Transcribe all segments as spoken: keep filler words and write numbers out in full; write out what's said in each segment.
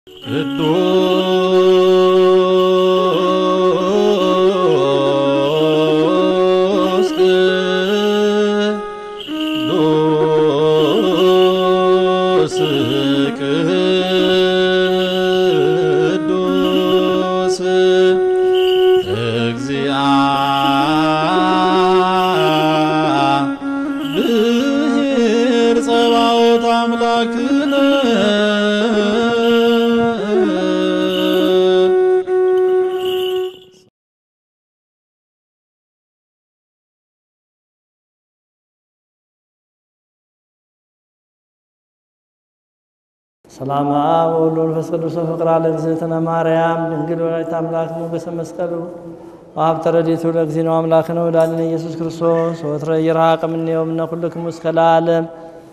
ሰላም አብ ወወልድ ወመንፈስ ቅዱስ ፍቅር ለእግዝእትነ ማርያም ድንግል ወላዲተ አምላክ ሞገሰ መስቀሉ ወሀብተ ረድኤቱ ለእግዚእነ አምላክነ ወዳንነ ኢየሱስ ክርስቶስ ወትረ ይርሐቅ እምኔው እምነ ኩልክሙ እስከ ለዓለም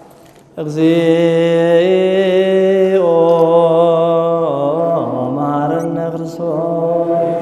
እግዚኦ መሐረነ ክርስቶስ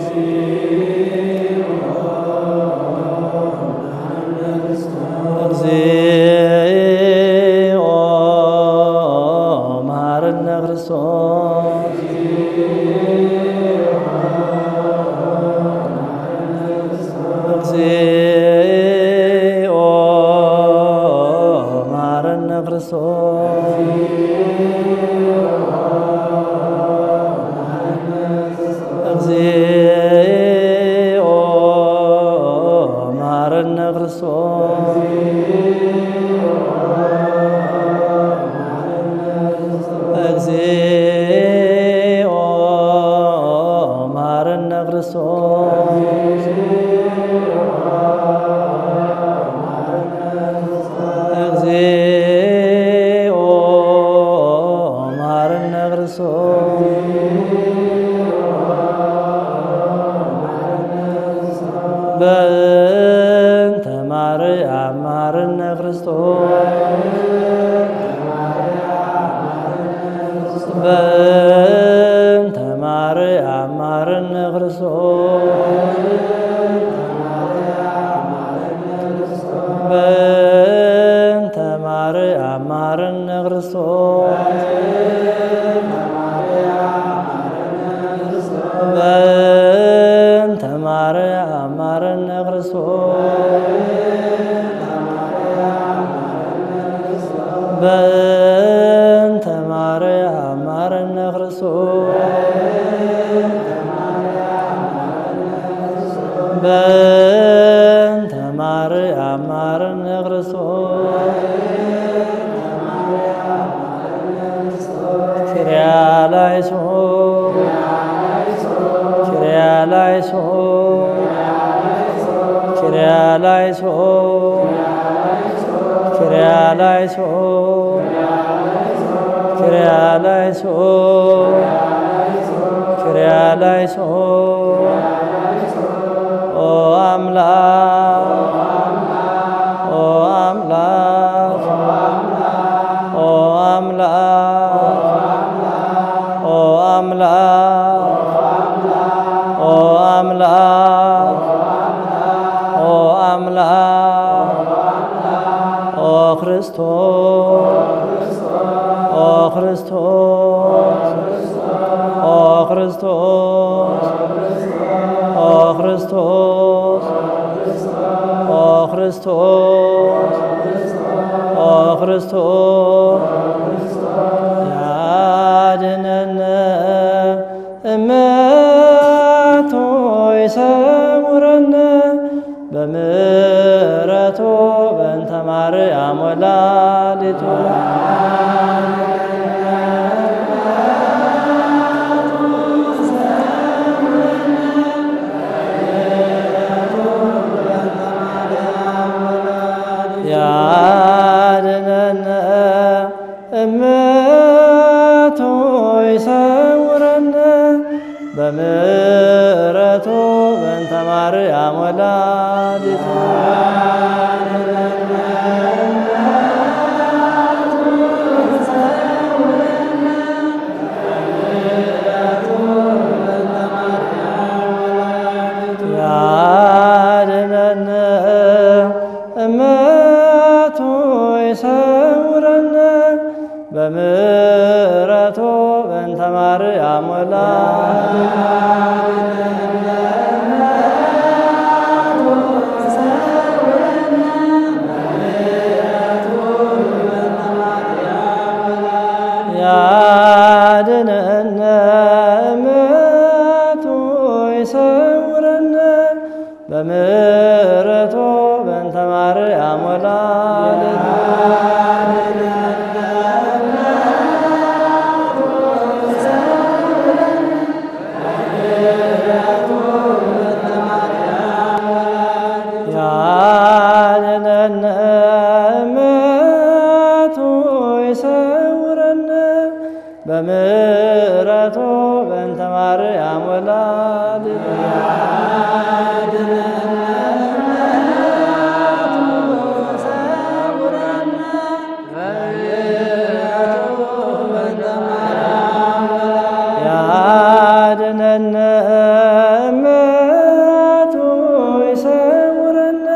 በምሕረቱ በእንተ ማርያም ያሞላ ያድነነ ምሕረቱ ይሰውረነ በምሕረቱ በእንተ ማርያም ወላዲቱ ያድነነ ምሕረቱ ይሰውረነ በምሕረቱ በእንተ ማርያም ወላዲቱ ያድነነ ምሕረቱ ይሰውረነ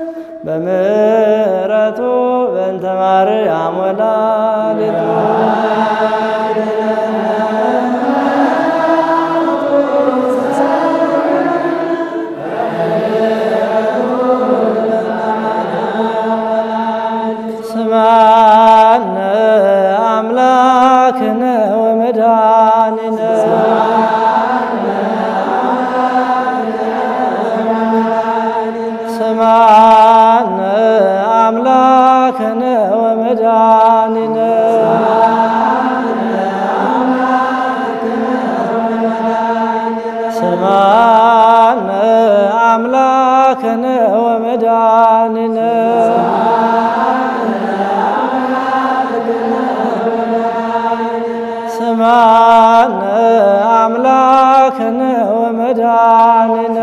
በምሕረቱ በእንተ ማርያም ወላዲቱ ስምዐነ አምላክነ ወመድኃኒነ ስምዐነ አምላክነ ወመድኃኒነ ስምዐነ አምላክነ ወመድኃኒነ ስምዐነ አምላክነ ወመድኃኒነ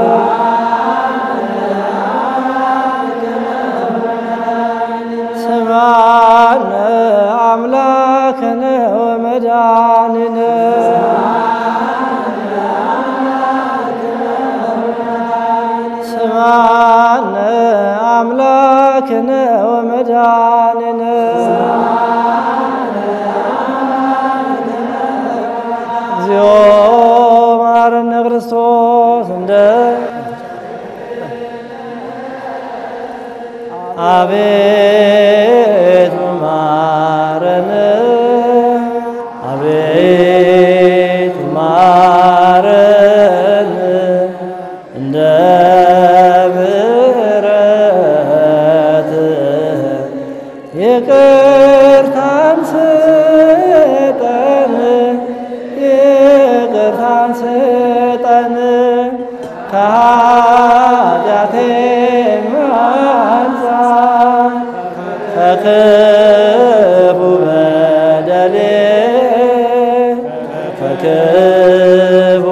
ስምዐነ አምላክነ ወመድኃኒነ ስምዐነ አምላክነ ወመድኃኒነ እግዚኦ መሐረነ ክርስቶስ እንደ አቤቱ ማረን አቤቱ ማረን እንደ ምሕረትህ ይቅርታን ስጠን ይቅርታን ስጠን ከኃጢአቴ ማንጻት ከክፉ በደሌ ከክፉ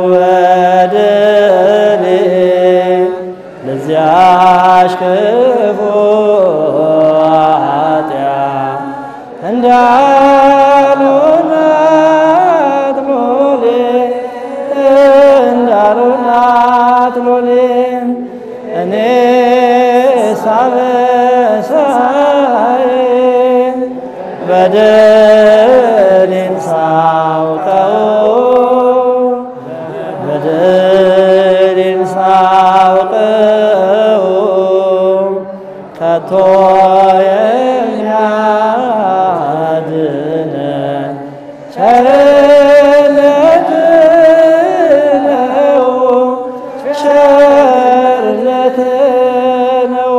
በደሌ ለዚያች ክፉ ኃጢአት እንዳልሆናት ሎሌ እንዳልሆናት ሎሌ እኔ ሳበሳዬ በደሌን ሳውቀው በደሌን ሳውቀው ከቶ የሚያድነን ቸርነት ነው ቸርነት ነው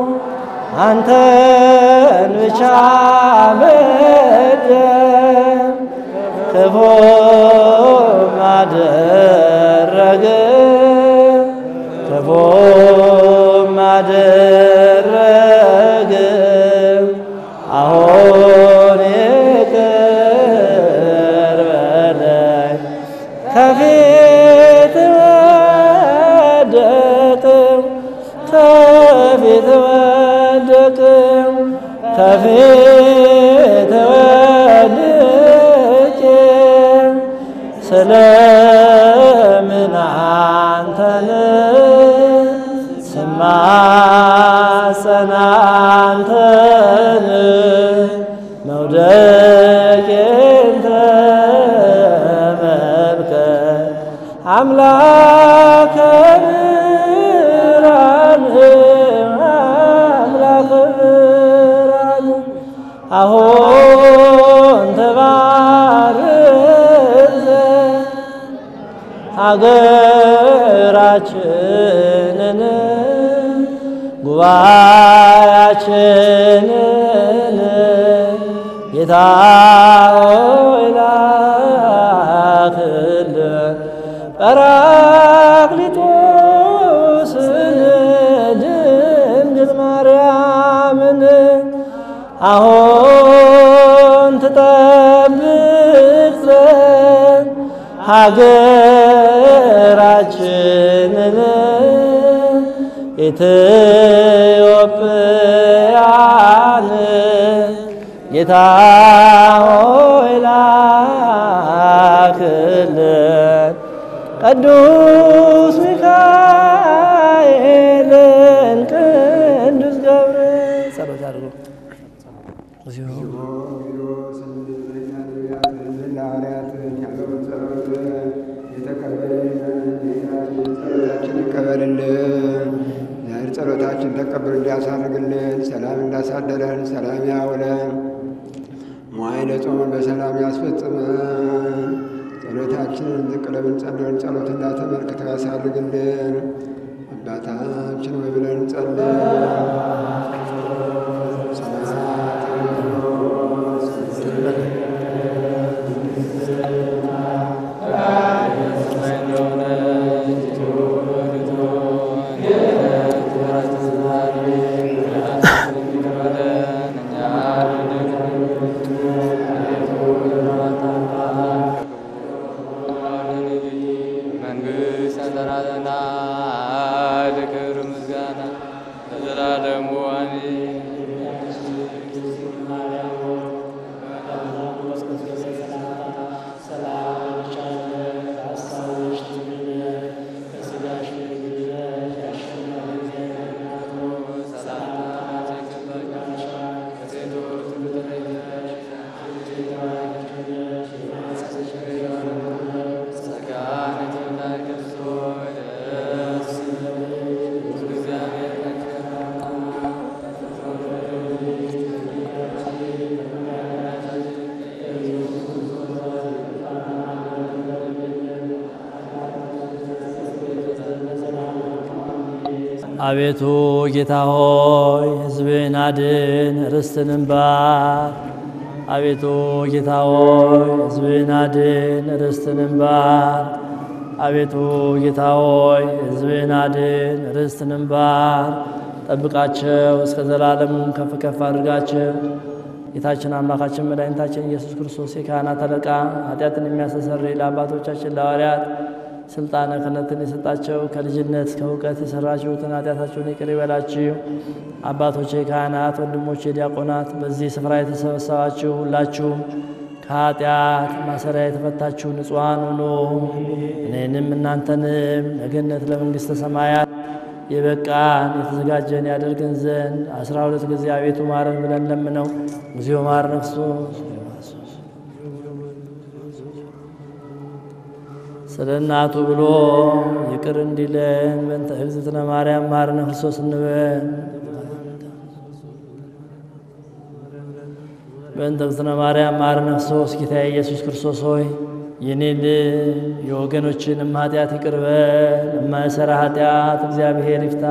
አንተን ብቻ በደል ክፉ ማደረግ ክፉ ማደረግ አሁን ይቅር በለኝ ከፊት ወደቅም ከፊት ወደቅም ከፊት ወድቄ ስለምን አንተን ስማጸን አንተን መውደቄን ተመ አምላከ ብርሃን አምላከ ብርሃን አሁን ተባርክ ሀገራችንን ጉባኤያችንን ጌታ ሆይ ላክልን ጰራቅሊጦስን ድንግል ማርያምን አሁን ትጠብቅ ዘንድ ሀገራችንን ኢትዮጵያን ጌታ ሆይ ላክልን ቅዱስ ሚካኤልን ቅዱስ ገብርኤል ጸሎት አድርጉ። ጸሎታችን ተቀብሎ እንዲያሳርግልን ሰላም እንዳሳደረን ሰላም ያውለን ሞዓይለ ጾሙን በሰላም ያስፈጽመን። ጸሎታችንን ዝቅ ብለን ጸልየን ጸሎት እንዳተመልክተው ያሳርግልን። አባታችን ሆይ ብለን እንጸልይ። አቤቱ ጌታ ሆይ ሕዝብህን አድን ርስትህንም ባርክ። አቤቱ ጌታ ሆይ ሕዝብህን አድን ርስትህንም ባርክ። አቤቱ ጌታ ሆይ ሕዝብህን አድን ርስትህንም ባርክ። ጠብቃቸው እስከ ዘላለሙ ከፍ ከፍ አድርጋቸው። ጌታችን አምላካችን መድኃኒታችን ኢየሱስ ክርስቶስ የካህናት አለቃ ኃጢአትን የሚያስተሰርይ ለአባቶቻችን ለሐዋርያት ስልጣነ ክህነትን የሰጣቸው ከልጅነት እስከ እውቀት የሰራችሁትን ኃጢአታችሁን ይቅር ይበላችሁ። አባቶቼ ካህናት፣ ወንድሞቼ ዲያቆናት፣ በዚህ ስፍራ የተሰበሰባችሁ ሁላችሁም ከኃጢአት ማሰሪያ የተፈታችሁ ንጹሐን ሁኑ። እኔንም እናንተንም ለገነት ለመንግሥተ ሰማያት የበቃን የተዘጋጀን ያደርገን ዘንድ አስራ ሁለት ጊዜ አቤቱ ማረን ብለን ለምነው። እግዚኦ መሐረነ ክርስቶስ ስለ እናቱ ብሎ ይቅር እንዲለን በእንተ እግዝእትነ ማርያም መሐረነ ክርስቶስ እንበል። በእንተ እግዝእትነ ማርያም መሐረነ ክርስቶስ ጌታዬ ኢየሱስ ክርስቶስ ሆይ የኔን የወገኖችንም ኃጢአት ይቅር በል። የማይሠራ ኃጢአት እግዚአብሔር ይፍታ።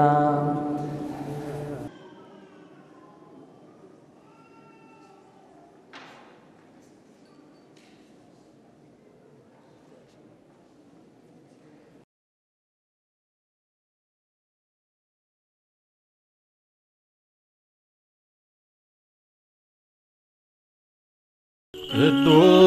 ቅዱስ